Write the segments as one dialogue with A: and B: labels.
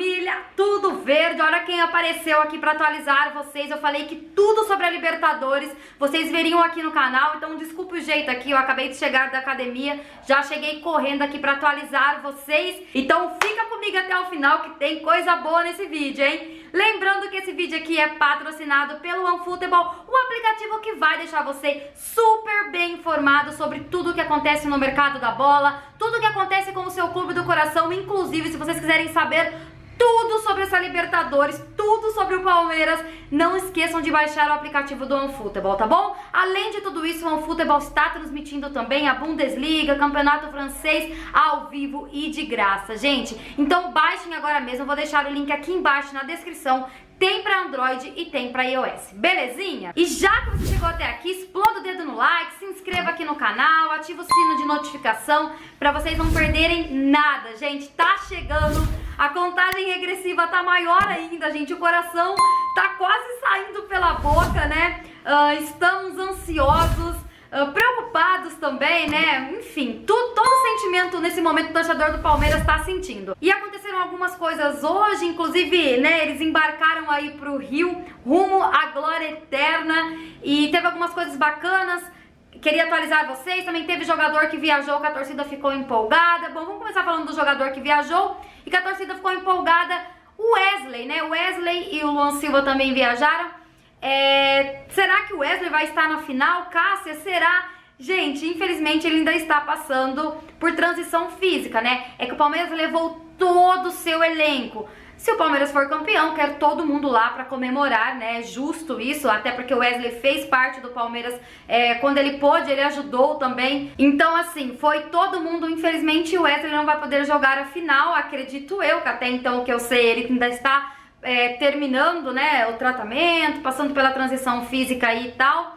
A: família, tudo verde. Olha quem apareceu aqui pra atualizar vocês. Eu falei que tudo sobre a Libertadores vocês veriam aqui no canal, então desculpe o jeito aqui, eu acabei de chegar da academia, já cheguei correndo aqui pra atualizar vocês. Então fica comigo até o final que tem coisa boa nesse vídeo, hein? Lembrando que esse vídeo aqui é patrocinado pelo OneFootball, um aplicativo que vai deixar você super bem informado sobre tudo o que acontece no mercado da bola, tudo o que acontece com o seu clube do coração, inclusive se vocês quiserem saber tudo sobre essa Libertadores, tudo sobre o Palmeiras, não esqueçam de baixar o aplicativo do OneFootball, tá bom? Além de tudo isso, o OneFootball está transmitindo também a Bundesliga, Campeonato Francês, ao vivo e de graça, gente. Então baixem agora mesmo, eu vou deixar o link aqui embaixo na descrição. Tem pra Android e tem pra iOS, belezinha? E já que você chegou até aqui, exploda o dedo no like, se inscreva aqui no canal, ativa o sino de notificação pra vocês não perderem nada, gente. Tá chegando, a contagem regressiva tá maior ainda, gente. O coração tá quase saindo pela boca, né? Estamos ansiosos, preocupados também, né? Enfim, todo sentimento nesse momento o torcedor do Palmeiras tá sentindo. E aconteceram algumas coisas hoje, inclusive, né, eles embarcaram aí pro Rio, rumo à glória eterna, e teve algumas coisas bacanas. Queria atualizar vocês, também teve jogador que viajou, que a torcida ficou empolgada. Bom, vamos começar falando do jogador que viajou e que a torcida ficou empolgada. O Wesley, né? O Wesley e o Luan Silva também viajaram. Será que o Wesley vai estar na final? Cássia, será? Gente, infelizmente ele ainda está passando por transição física, né? É que o Palmeiras levou todo o seu elenco. Se o Palmeiras for campeão, quero todo mundo lá pra comemorar, né? É justo isso, até porque o Wesley fez parte do Palmeiras quando ele pôde, ele ajudou também. Então, assim, foi todo mundo. Infelizmente, o Wesley não vai poder jogar a final, acredito eu, que até então, que eu sei, ele ainda está terminando, né, o tratamento, passando pela transição física aí e tal.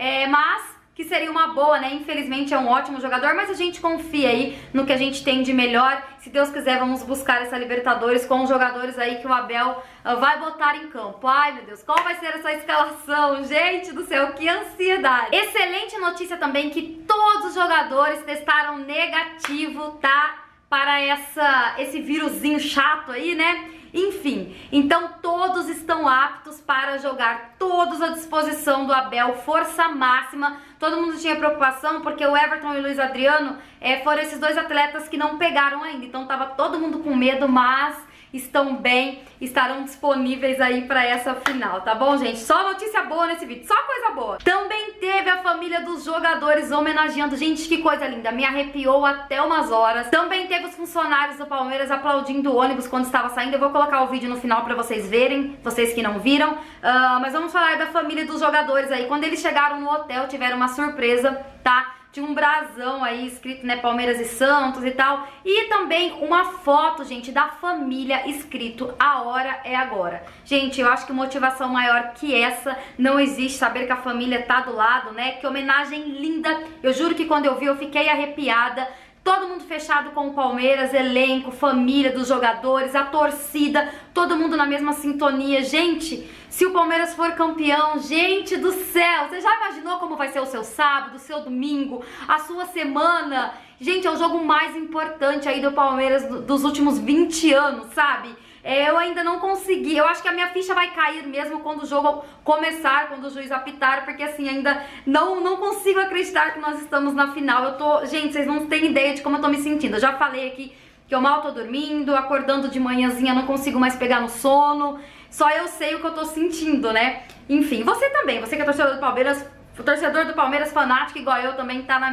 A: Mas que seria uma boa, né? Infelizmente é um ótimo jogador, mas a gente confia aí no que a gente tem de melhor. Se Deus quiser, vamos buscar essa Libertadores com os jogadores aí que o Abel vai botar em campo. Ai, meu Deus, qual vai ser essa escalação? Gente do céu, que ansiedade! Excelente notícia também que todos os jogadores testaram negativo, tá? Para esse vírusinho chato aí, né? Enfim, então todos estão aptos para jogar, todos à disposição do Abel, força máxima. Todo mundo tinha preocupação porque o Everton e o Luiz Adriano foram esses dois atletas que não pegaram ainda. Então tava todo mundo com medo, mas estão bem, estarão disponíveis aí pra essa final, tá bom, gente? Só notícia boa nesse vídeo, só coisa boa. Também teve a família dos jogadores homenageando, gente, que coisa linda, me arrepiou até umas horas. Também teve os funcionários do Palmeiras aplaudindo o ônibus quando estava saindo. Eu vou colocar o vídeo no final pra vocês verem, vocês que não viram. Mas vamos falar da família dos jogadores aí. Quando eles chegaram no hotel, tiveram uma surpresa, tá? Tinha um brasão aí escrito, né, Palmeiras e Santos e tal. E também uma foto, gente, da família escrito "A hora é agora". Gente, eu acho que motivação maior que essa não existe, saber que a família tá do lado, né? Que homenagem linda. Eu juro que quando eu vi eu fiquei arrepiada. Todo mundo fechado com o Palmeiras, elenco, família dos jogadores, a torcida, todo mundo na mesma sintonia. Gente, se o Palmeiras for campeão, gente do céu, você já imaginou como vai ser o seu sábado, o seu domingo, a sua semana? Gente, é o jogo mais importante aí do Palmeiras dos últimos 20 anos, sabe? Eu ainda não consegui, eu acho que a minha ficha vai cair mesmo quando o jogo começar, quando o juiz apitar, porque assim, ainda não consigo acreditar que nós estamos na final. Gente, vocês não têm ideia de como eu tô me sentindo. Eu já falei aqui que eu mal tô dormindo, acordando de manhãzinha não consigo mais pegar no sono. Só eu sei o que eu tô sentindo, né? Enfim, você também, você que é torcedor do Palmeiras, o torcedor do Palmeiras fanático igual eu também tá na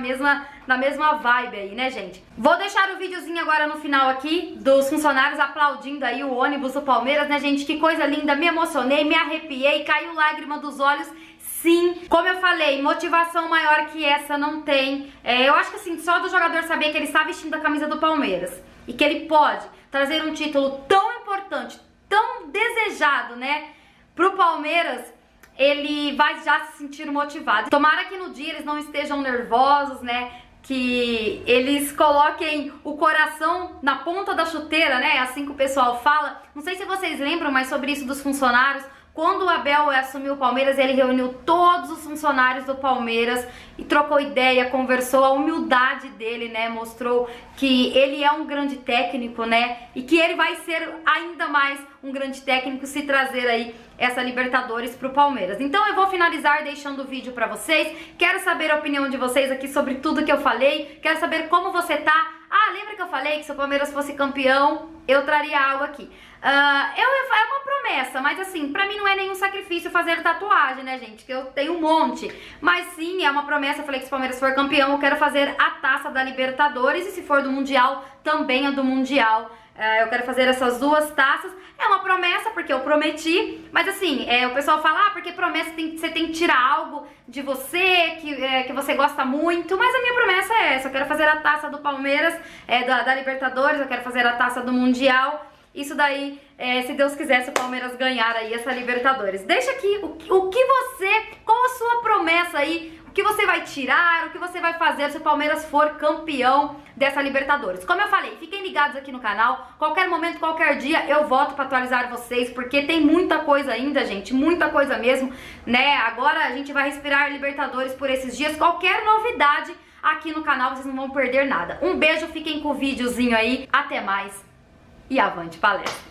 A: mesma vibe aí, né, gente? Vou deixar o videozinho agora no final aqui dos funcionários aplaudindo aí o ônibus do Palmeiras, né, gente? Que coisa linda, me emocionei, me arrepiei, caiu lágrima dos olhos. Sim, como eu falei, motivação maior que essa não tem. Eu acho que assim, só do jogador saber que ele está vestindo a camisa do Palmeiras e que ele pode trazer um título tão importante, tão desejado, né, pro Palmeiras, ele vai já se sentir motivado. Tomara que no dia eles não estejam nervosos, né? Que eles coloquem o coração na ponta da chuteira, né? Assim que o pessoal fala. Não sei se vocês lembram, mas sobre isso dos funcionários, Quando o Abel assumiu o Palmeiras, ele reuniu todos os funcionários do Palmeiras e trocou ideia, conversou, a humildade dele, né, mostrou que ele é um grande técnico, né, e que ele vai ser ainda mais um grande técnico se trazer aí essa Libertadores pro Palmeiras. Então eu vou finalizar deixando o vídeo pra vocês, quero saber a opinião de vocês aqui sobre tudo que eu falei, quero saber como você tá. Ah, lembra que eu falei que se o Palmeiras fosse campeão, eu traria algo aqui. É uma promessa, mas assim, pra mim não é nenhum sacrifício fazer tatuagem, né, gente? Que eu tenho um monte. Mas sim, é uma promessa. Eu falei que se o Palmeiras for campeão, eu quero fazer a taça da Libertadores. E se for do Mundial, também a do Mundial. Eu quero fazer essas duas taças. É uma promessa, porque eu prometi. Mas assim, o pessoal fala, ah, porque promessa você tem que tirar algo de você, que você gosta muito. Mas a minha promessa é essa. Eu quero fazer a taça do Palmeiras, da Libertadores. Eu quero fazer a taça do Mundial. Isso daí, se Deus quiser, se o Palmeiras ganhar aí essa Libertadores. Deixa aqui qual a sua promessa aí, o que você vai tirar, o que você vai fazer se o Palmeiras for campeão dessa Libertadores. Como eu falei, fiquem ligados aqui no canal, qualquer momento, qualquer dia eu volto pra atualizar vocês, porque tem muita coisa ainda, gente, muita coisa mesmo, né? Agora a gente vai respirar Libertadores por esses dias, qualquer novidade aqui no canal, vocês não vão perder nada. Um beijo, fiquem com o videozinho aí, até mais. E avante palestra!